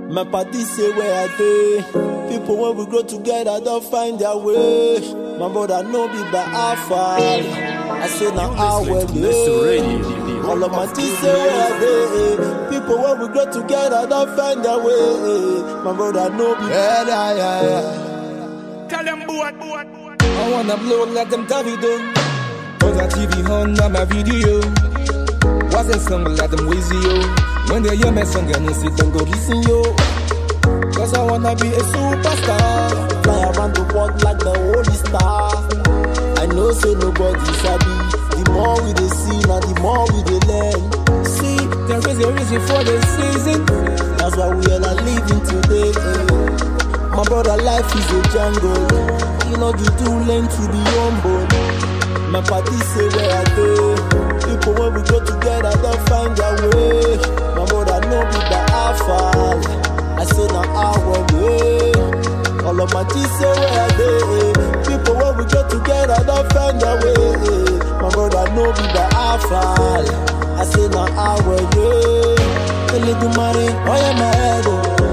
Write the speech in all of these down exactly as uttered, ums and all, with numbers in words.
My party say where I dey. People when we grow together don't find their way. My brother no be by how far. I say now how well dey. All of my teeth say where I dey. People when we grow together don't find their way. My brother no be bad. Yeah, yeah, yeah. Tell them boy, boy. I wanna blow like them Davido. Put a T V on on my video. Was a song like them Wizzy yo. When they hear my song, I know see them go listen yo. Cause I wanna be a superstar. Fly around the world like the holy star. I know say nobody sabi. The more we dey see, now the more we dey learn. See, there is a reason for the season. That's why we all are living today. My brother, life is a jungle. You know you too late to be humble. My party say where I dey. People when we go together don't find their way. My brother no be the alpha. I say now our way. All of my teeth say where I dey. People when we go together don't find their way. My brother no be the alpha. I say now our way. A little money, oh yeah my head,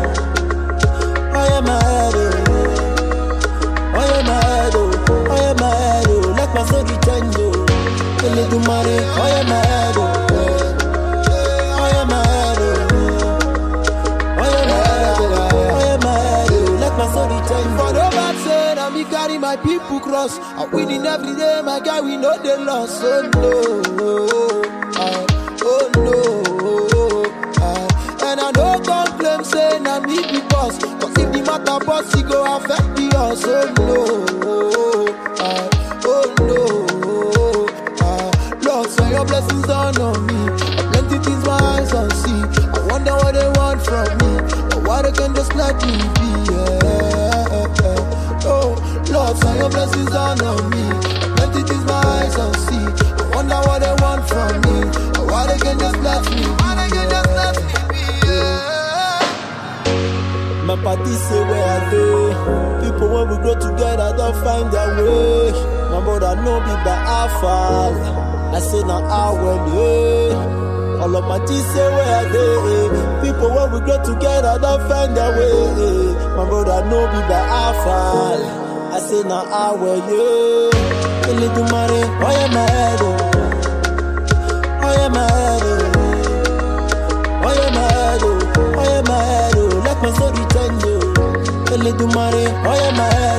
oh yeah my head, oh yeah my head, oh yeah my head, oh like my soul change, oh. A little money, oh yeah my head, oh yeah my head, oh yeah my head, oh yeah my head, oh like my soul change. For the bad say, I me carry my people cross. I winning every day, my guy we know they lost. Oh no, I, oh no. And I don't complain, say na me be boss. Cause if the matter boss, he go affect the us. Oh no, I, oh no, I, Lord, send your blessings down on me. Plenty things my eyes don't see. I wonder what they want from me, or why they can just let me be. Yeah. Oh, Lord, send your blessings down on me. Plenty things my eyes don't see. I wonder what they want from me, or why they can just let me be. Why they can just let me be. My party say where I dey. People when we grow together don't find their way. My brother no be by alpha. I say now how well yeah. All of my teeth say where I dey. People when we grow together don't find their way. My brother no be by alpha. I say now how well yeah. A little money, oh yeah my head, oh oh yeah my head, oh oh yeah my head, oh oh yeah my head, oh like my soul change, oh. A little money, oh yeah my head.